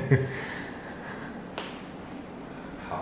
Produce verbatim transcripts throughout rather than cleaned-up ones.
好。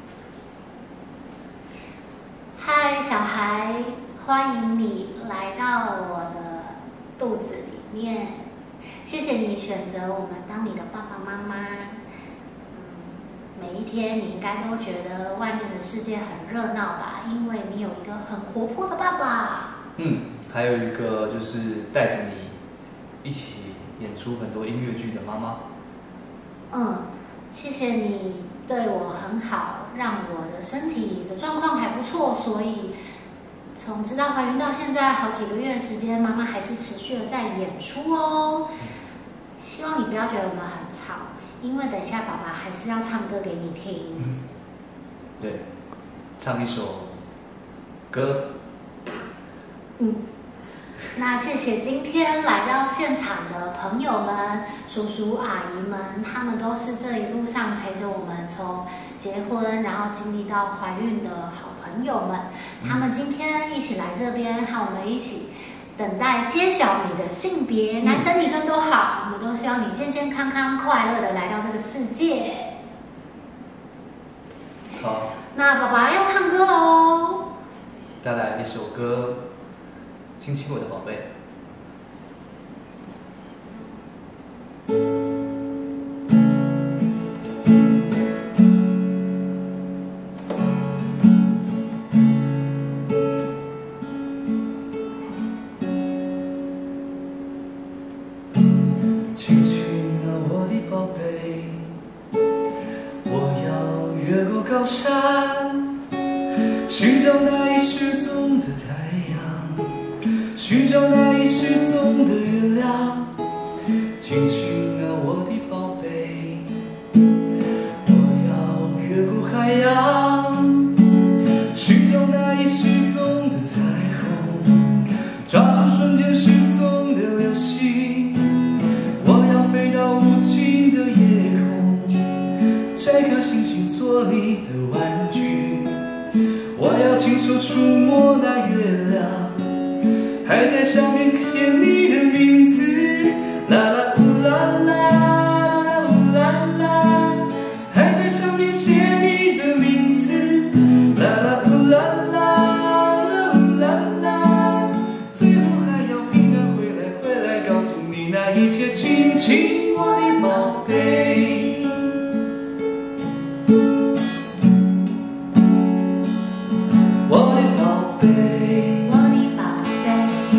嗨，小孩，欢迎你来到我的肚子里面。谢谢你选择我们当你的爸爸妈妈。嗯，每一天你应该都觉得外面的世界很热闹吧？因为你有一个很活泼的爸爸。 嗯，还有一个就是带着你一起演出很多音乐剧的妈妈。 嗯，谢谢你对我很好，让我的身体的状况还不错，所以从知道怀孕到现在好几个月的时间，妈妈还是持续的在演出哦。希望你不要觉得我们很吵，因为等一下爸爸还是要唱歌给你听。 嗯、对，唱一首歌。 嗯。那谢谢今天来到现场的朋友们、叔叔阿姨们，他们都是这一路上陪着我们从结婚，然后经历到怀孕的好朋友们。他们今天一起来这边，和我们一起等待揭晓你的性别，男生女生都好，我们都希望你健健康康、快乐的来到这个世界。 好， 那爸爸要唱歌喽， 带来一首歌。亲亲我的宝贝。 亲亲啊，我的宝贝，我要越过高山，寻找那已失踪的太阳。寻找那已失踪的月亮，亲亲啊，我的宝贝，我要越过海洋，寻找那已失踪的彩虹，抓住瞬间失踪的流星，我要飞到无尽的夜空，摘颗星星做你的玩具，我要亲手触摸那月亮，还在上面写你的名字，啦啦呜啦啦，呜啦啦，还在上面写你的名字，啦啦呜啦啦，呜啦啦，最后还要平安回来，回来告诉你那一切，亲亲我的宝贝。我的宝贝， 我的宝贝，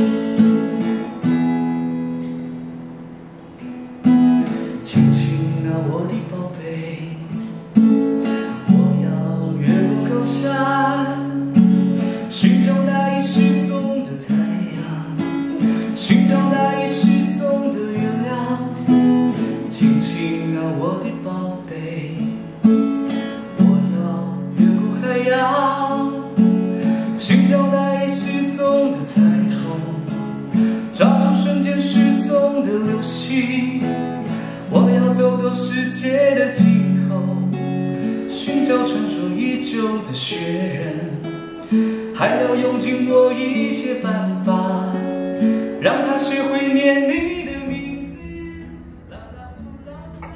亲亲啊，我的宝贝，我要越过高山，寻找那已失踪的太阳，寻找那已失踪的月亮，亲亲啊，我的宝贝，我要越过海洋，寻找那已失踪的彩虹，抓住瞬间失踪的流星，我要走到世界的尽头，寻找传说已久的雪人，还要用尽我一切办法，让他学会念你的名字，啦啦呜啦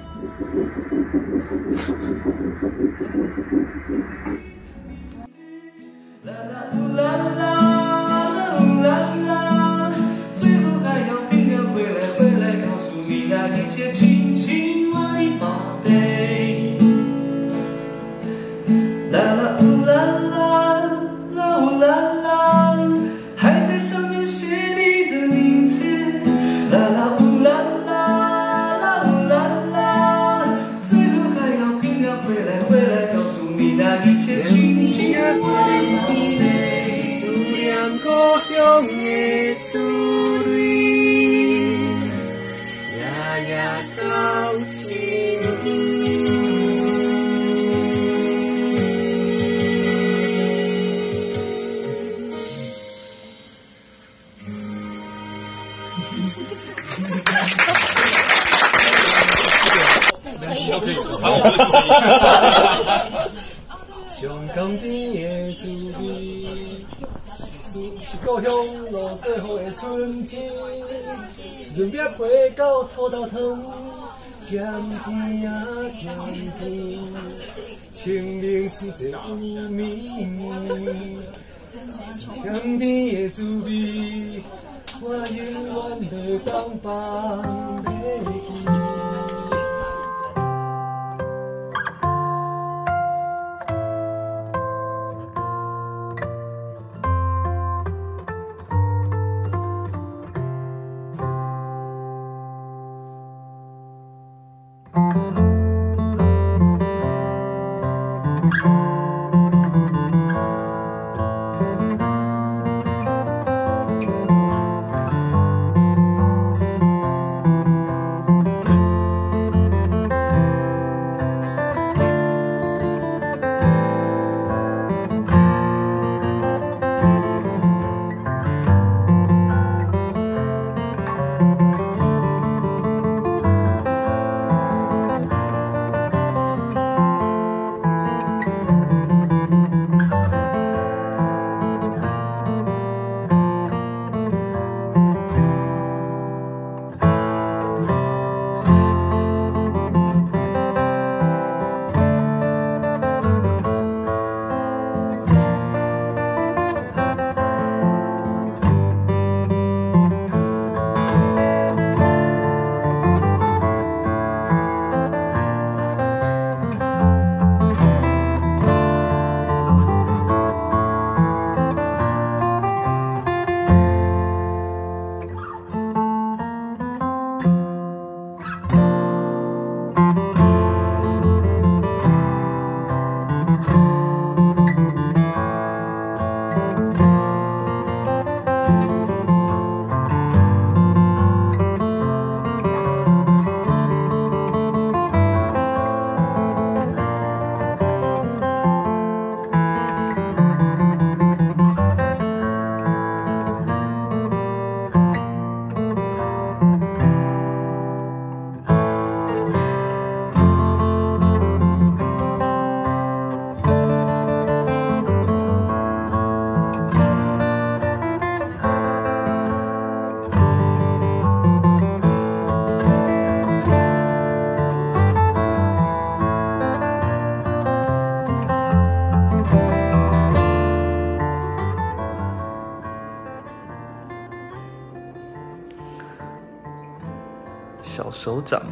啦，啦啦呜啦啦，呜啦啦，最后还要平安回来，回来告诉你那一切，亲亲我的宝贝，啦啦呜啦啦，啦呜啦啦，还在上面写你的名字，啦啦呜啦啦，啦呜啦啦，最后还要平安回来，回来告诉你那一切，亲亲我的宝贝，是思念故乡的滋味，夜夜到心可以，可以， 还我的上甘甜的滋味，是是故乡路过好的春天，润饼配到土豆汤， 咸甜啊咸甜，清明时节有绵绵，咸甜的滋味，我永远袂当放袂记。 小手掌。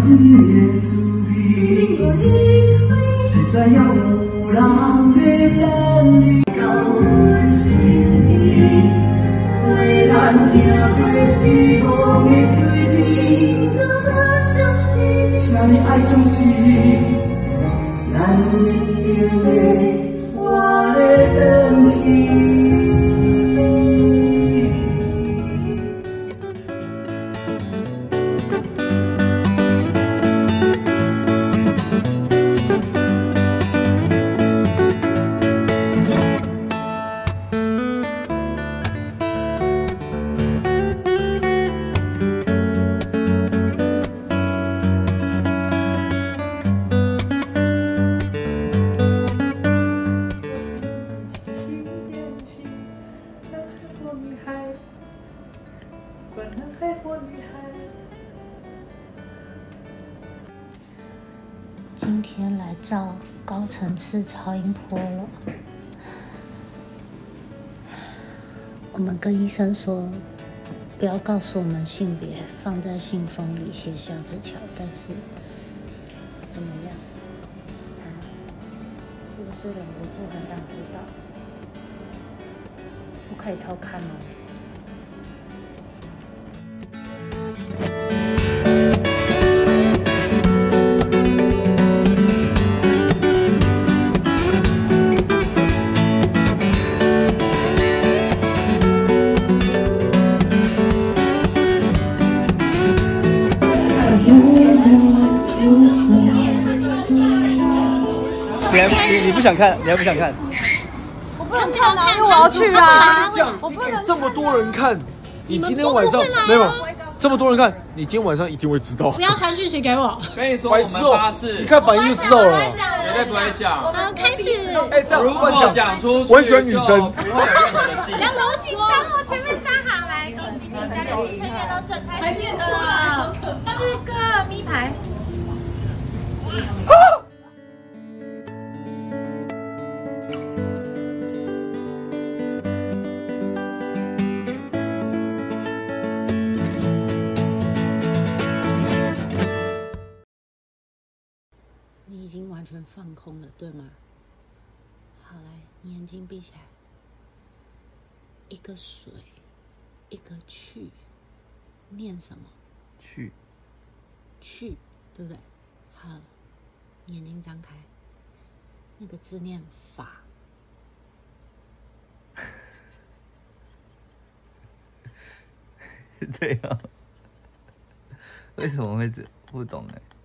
你的滋味，实在要有人要等你到阮心底，为咱行过失望的水面，请你爱相信，咱一定会活得回去。 今天来照高层次超音波了，我们跟医生说不要告诉我们性别，放在信封里写小纸条，但是怎么样？啊，是不是忍不住很想知道？不可以偷看哦。 你还你你不想看，你还不想看？ 我不能看啊，因为我要去啊。 这样， 我不能这么多人看，你今天晚上没有这么多人看，你今天晚上一定会知道。 不要传讯息给我。 跟你说，我们发誓， 你看反应就知道了。 绝对不会讲。 我们开始。 哎，这样如果讲出去， 我很喜欢女生， 不会有任何的戏。 杨楼紧张哦，前面三行来，恭喜你家里新成员都整台四个，四个咪牌。 你已经完全放空了，对吗？好，来，你眼睛闭起来。一个水，一个去，念什么？ 去， 去，对不对？好，你眼睛张开。那个字念法。 对啊，为什么会这不懂哎？